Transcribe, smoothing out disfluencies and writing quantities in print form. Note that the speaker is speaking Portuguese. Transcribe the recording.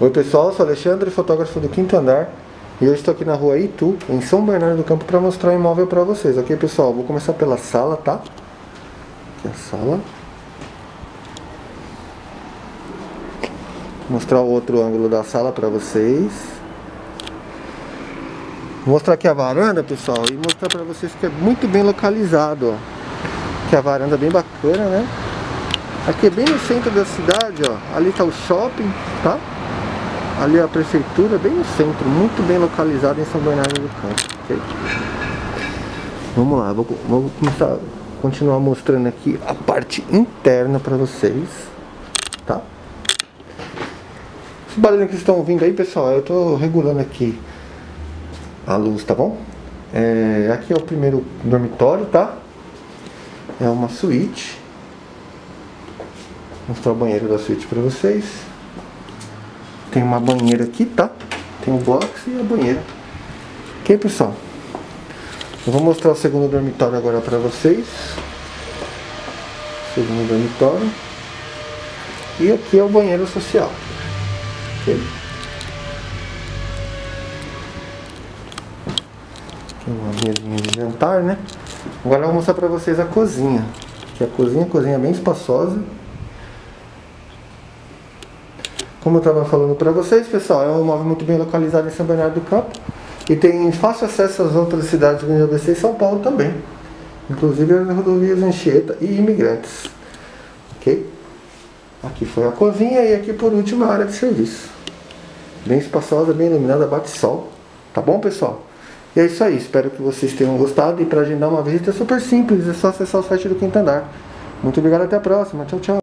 Oi pessoal, eu sou Alexandre, fotógrafo do Quinto Andar. E hoje estou aqui na rua Itu, em São Bernardo do Campo, para mostrar o imóvel para vocês. Ok pessoal, vou começar pela sala, tá? Aqui a sala. Vou mostrar o outro ângulo da sala para vocês. Vou mostrar aqui a varanda, pessoal, e mostrar para vocês que é muito bem localizado, ó. Que a varanda é bem bacana, né? Aqui é bem no centro da cidade, ó. Ali está o shopping, tá? Ali a prefeitura, bem no centro, muito bem localizado em São Bernardo do Campo. Okay? Vamos lá, vou continuar mostrando aqui a parte interna para vocês, tá? Esse barulho que vocês estão ouvindo aí, pessoal, eu tô regulando aqui a luz, tá bom? Aqui é o primeiro dormitório, tá? É uma suíte. Vou mostrar o banheiro da suíte para vocês. Tem uma banheira aqui, tá? Tem o box e a banheira. Ok, pessoal? Eu vou mostrar o segundo dormitório agora para vocês. Segundo dormitório. E aqui é o banheiro social. Ok? Tem uma mesinha de jantar, né? Agora eu vou mostrar para vocês a cozinha. Aqui a cozinha bem espaçosa. Como eu estava falando para vocês, pessoal, é um imóvel muito bem localizado em São Bernardo do Campo e tem fácil acesso às outras cidades do ABC e São Paulo também, inclusive as rodovias Anchieta e Imigrantes. Ok? Aqui foi a cozinha e aqui por último a área de serviço. Bem espaçosa, bem iluminada, bate sol. Tá bom, pessoal? E é isso aí, espero que vocês tenham gostado e para agendar uma visita é super simples, é só acessar o site do Quinto Andar. Muito obrigado, até a próxima. Tchau, tchau.